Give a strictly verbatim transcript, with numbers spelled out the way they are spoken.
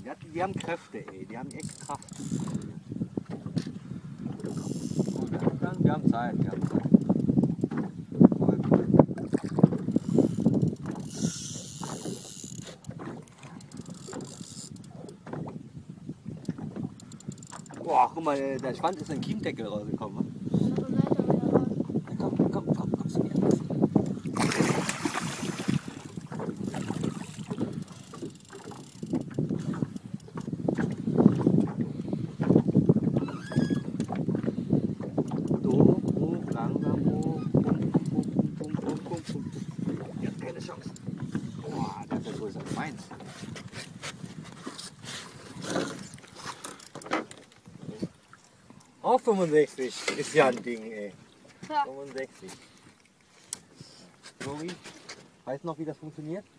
Die, hat, die haben Kräfte, ey. Die haben echt Kraft. Oh, wir, haben, wir haben Zeit, wir haben Zeit. Cool, cool. Boah, guck mal, der Schwanz ist ein Kiemdeckel rausgekommen. Komm, komm, komm, komm zu mir. Hoch, hoch, langsam hoch. Pum, pum, pum, pum, pum, pum, pum. Ja, keine Chance. Boah, der ist ja größer als meins. Auch fünfundsechzig ist ja ein Ding, ey. Ja. fünfundsechzig. Flori, weißt du noch, wie das funktioniert?